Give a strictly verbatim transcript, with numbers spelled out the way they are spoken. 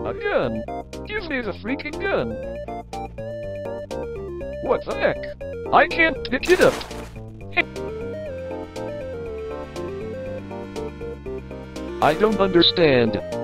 A gun? Give me the freaking gun! What the heck? I can't pick it up! I don't understand.